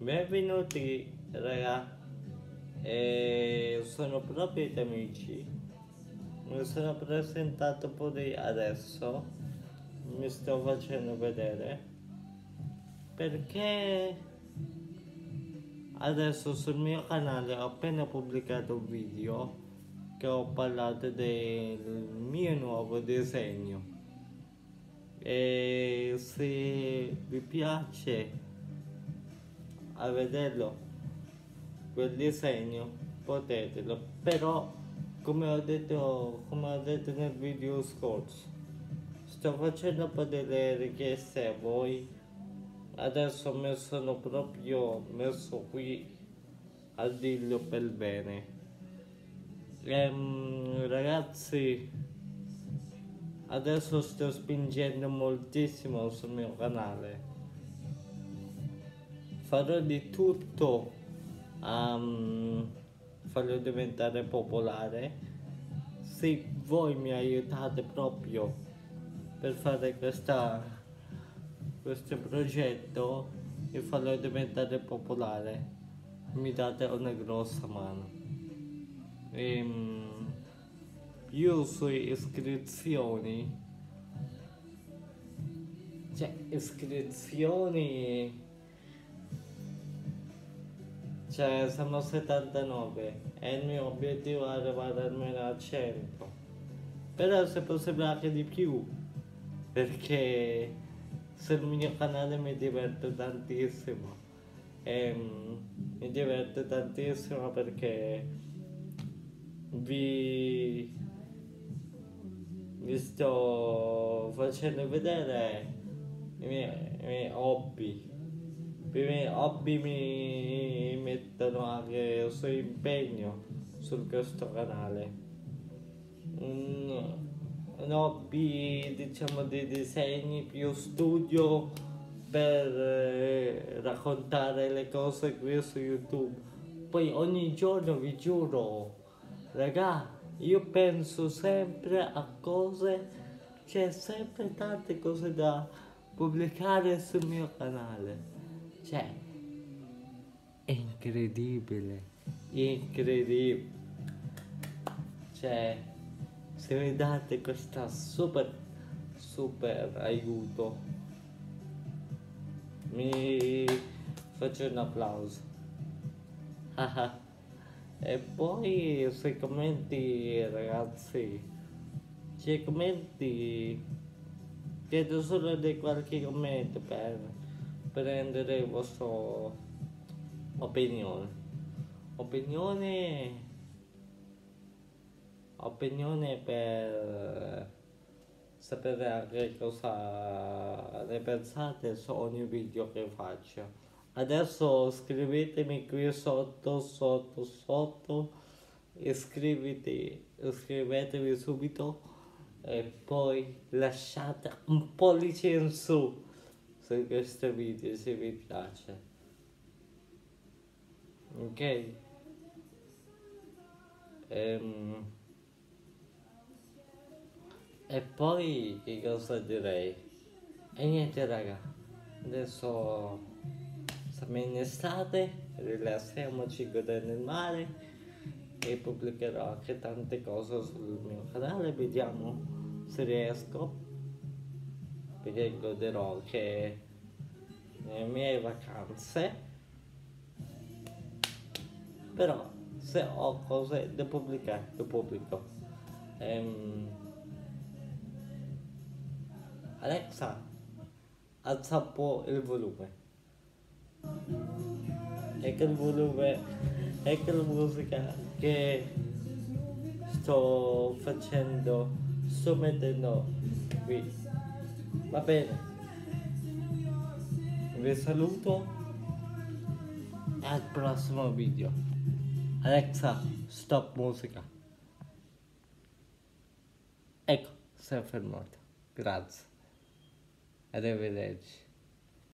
Benvenuti raga, sono proprio gli amici, mi sono presentato pure adesso, mi sto facendo vedere, perché adesso sul mio canale ho appena pubblicato un video che ho parlato del mio nuovo disegno e se vi piace a vederlo quel disegno potetelo, però come ho detto nel video scorso, sto facendo un po' delle richieste a voi. Adesso mi sono proprio messo qui a dirlo per bene. Ragazzi, adesso sto spingendo moltissimo sul mio canale, farò di tutto a farlo diventare popolare. Se voi mi aiutate proprio per fare questo progetto e farlo diventare popolare, mi date una grossa mano. Io su iscrizioni, siamo a 79 e il mio obiettivo è arrivare almeno a 100, però se possibile anche di più, perché sul mio canale mi diverto tantissimo perché vi sto facendo vedere i miei hobby. I miei hobby mi mettono anche il suo impegno su questo canale. Un hobby, diciamo, di disegni più studio per raccontare le cose qui su YouTube. Poi ogni giorno vi giuro, raga, io penso sempre a cose, c'è sempre tante cose da pubblicare sul mio canale. È incredibile, incredibile. Se mi date questa super aiuto, mi faccio un applauso. E poi sui commenti, ragazzi, sui commenti chiedo solo di qualche commento per prendere il vostro opinione per sapere anche cosa ne pensate su ogni video che faccio. Adesso scrivetemi qui sotto, iscrivetevi subito e poi lasciate un pollice in su questo video se vi piace, ok? E poi che cosa direi? E niente raga, adesso siamo in estate, rilassiamoci godendo il mare e pubblicherò anche tante cose sul mio canale, vediamo se riesco, perché goderò anche le mie vacanze, però se ho cose da pubblicare lo pubblico. Alexa, alza un po' il volume. Ecco il volume, ecco la musica che sto mettendo qui. Va bene, vi saluto al prossimo video. Alexa, stop musica. Ecco, si è fermato. Grazie. Arrivederci.